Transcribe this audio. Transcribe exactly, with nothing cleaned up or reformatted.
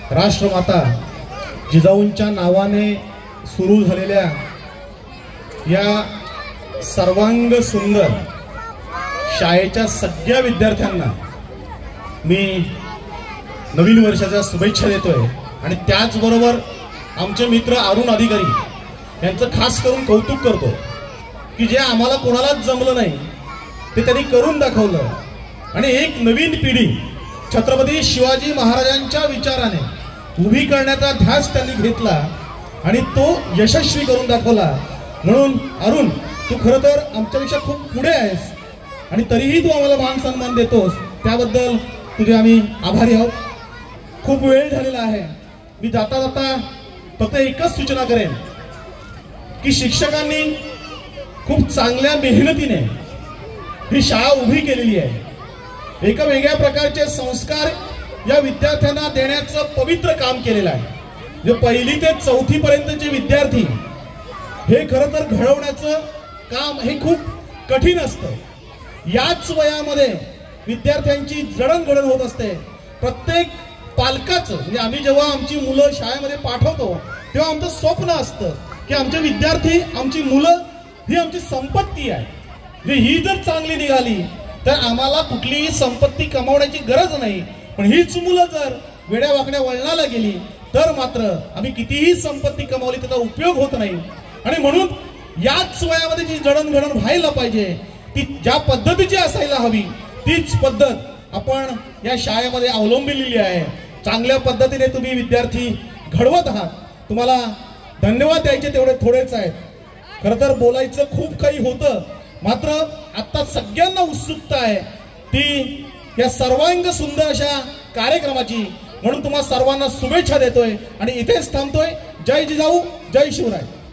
राष्ट्रमाता जिजाऊंच्या नावाने सुरू झालेल्या या सर्वांग सुंदर शाळेच्या सगळ्या विद्यार्थ्यांना मी नवीन वर्षाच्या शुभेच्छा देतोय। आणि त्याचबरोबर आमचे मित्र अरुण अधिकारी यांचं खास करून कौतुक करतो की जे आम्हाला कोणालाच जमलं नाही ते त्यांनी करून दाखवलं आणि एक नवीन पिढी छत्रपती शिवाजी महाराजांच्या विचाराने उभी करण्याचा ध्यास त्यांनी घेतला आणि तो यशस्वी करून दाखवला। म्हणून अरुण, तू खरं तर आमच्यापेक्षा खूप पुढे आहेस आणि तरीही तू आम्हाला मान सन्मान देतोस, त्याबद्दल तुझे आम्ही आभारी आहोत। खूप वेळ झालेला आहे, मी जाता जाता फक्त एकच सूचना करेन की शिक्षकांनी खूप चांगल्या मेहनतीने ही शाळा उभी केलेली आहे। एका वेगळ्या प्रकारचे संस्कार या विद्यार्थ्यांना देण्याचं पवित्र काम केलेलं आहे। जे पहिली ते चौथी पर्यंतचे विद्यार्थी हे खरं तर घडवण्याचं काम हे खूप कठीण असतं। याच वयामध्ये विद्यार्थ्यांची जडणघडण होत असते। प्रत्येक पालकाचं म्हणजे आम्ही जेव्हा आमची मुलं शाळेमध्ये पाठवतो तेव्हा आमचं स्वप्न असतं की आमचे विद्यार्थी, आमची मुलं ही आमची संपत्ती आहे। ही जर चांगली निघाली तर आम्हाला कुठलीही संपत्ती कमावण्याची गरज नाही, पण हीच मुलं जर वेड्या वाकड्या वळणाला गेली तर मात्र आम्ही कितीही संपत्ती कमावली त्याचा उपयोग होत नाही। आणि म्हणून याच वयामध्ये जी जडणघडण व्हायला पाहिजे ती ज्या पद्धतीची असायला हवी तीच पद्धत आपण या शाळेमध्ये अवलंबिलेली आहे। चांगल्या पद्धतीने तुम्ही विद्यार्थी घडवत आहात, तुम्हाला धन्यवाद द्यायचे तेवढे थोडेच आहेत। खरं तर बोलायचं खूप काही होतं, मात्र आता सगळ्यांना उत्सुकता आहे ती या सर्वांग सुंदर अशा कार्यक्रमाची। म्हणून तुम्हा सर्वांना शुभेच्छा देतोय आणि इथेच थांबतोय। जय जिजाऊ, जय शिवराय।